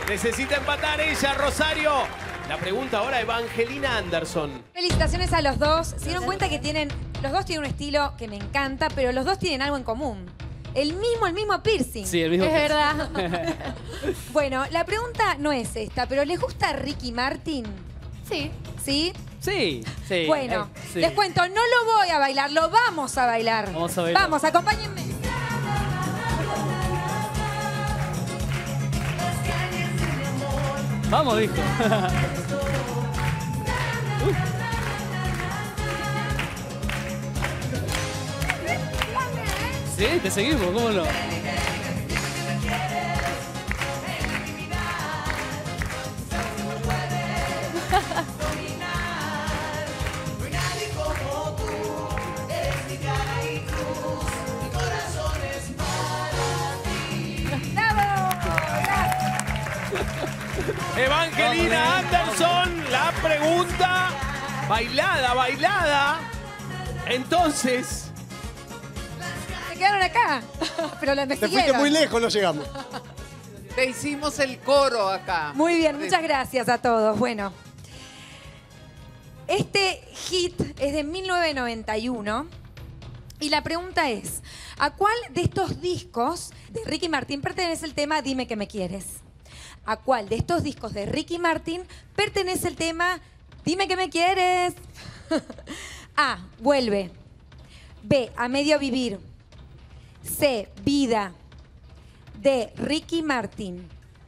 Necesita empatar ella, Rosario. La pregunta ahora, Evangelina Anderson. Felicitaciones a los dos. Se dieron cuenta que los dos tienen un estilo que me encanta, pero los dos tienen algo en común. El mismo piercing. Sí, el mismo. Es verdad. Bueno, la pregunta no es esta, pero ¿les gusta Ricky Martin? Sí. ¿Sí? Sí, sí. Bueno, sí. les cuento, no lo voy a bailar, lo vamos a bailar. Vamos a bailar. Vamos, acompáñenme. Vamos, dijo. Sí, te seguimos, ¿cómo no? Evangelina Anderson, la pregunta. Bailada. Entonces, Se quedaron acá, pero me Te fuiste siguieron. muy lejos, no llegamos. Te hicimos el coro acá. Muy bien, muchas gracias a todos. Bueno, este hit es de 1991 y la pregunta es, ¿a cuál de estos discos de Ricky Martin pertenece el tema Dime que me quieres? ¿A cuál de estos discos de Ricky Martin pertenece el tema Dime que me quieres? A, Vuelve. B, A medio vivir. C, Vida. D, Ricky Martin.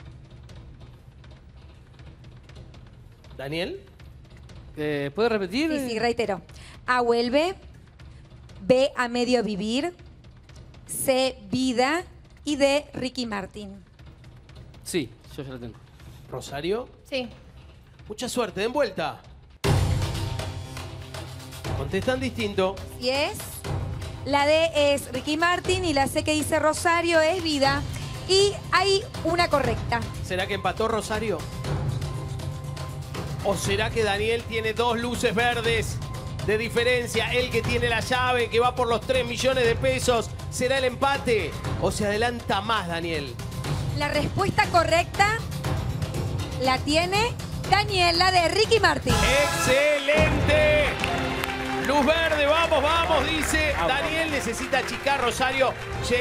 Daniel. ¿Puedes repetir? Sí, reitero. A, Vuelve. B, A medio vivir. C, Vida. Y D, Ricky Martin. Sí, yo ya lo tengo. Rosario. Sí. Mucha suerte, den vuelta. Contestan distinto. Y es. La D es Ricky Martin y la C que dice Rosario es Vida. Y hay una correcta. ¿Será que empató Rosario? ¿O será que Daniel tiene dos luces verdes de diferencia? Él que tiene la llave, que va por los 3 millones de pesos. ¿Será el empate? ¿O se adelanta más, Daniel? La respuesta correcta la tiene Daniel, la de Ricky Martin. ¡Excelente! Luz verde, vamos, dice. Daniel necesita achicar, Rosario.